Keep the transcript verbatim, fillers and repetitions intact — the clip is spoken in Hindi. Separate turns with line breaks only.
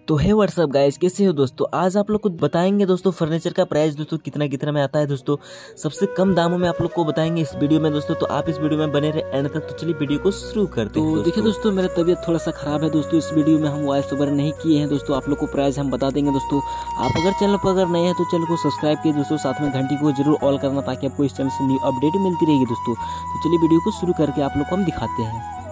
तो है व्हाट्सअप गाइस, कैसे हो दोस्तों। आज आप लोग को बताएंगे दोस्तों फर्नीचर का प्राइस दोस्तों कितना कितना में आता है दोस्तों, सबसे कम दामों में आप लोग को बताएंगे इस वीडियो में दोस्तों। तो आप इस वीडियो में बने रहे एंड तक। तो चलिए वीडियो को शुरू करते हैं।
तो देखिए दोस्तों, मेरा तबीयत थोड़ा सा खराब है दोस्तों। इस वीडियो में हम वॉइस ओवर नहीं किए हैं दोस्तों। आप लोग को प्राइस हम बता देंगे दोस्तों। आप अगर चैनल पर अगर नए हैं तो चैनल को सब्सक्राइब किए दोस्तों, साथ में घंटी को जरूर ऑल करना ताकि आपको इस चैनल से न्यू अपडेट मिलती रहेगी दोस्तों। तो चलिए वीडियो को शुरू करके आप लोग को हम दिखाते हैं।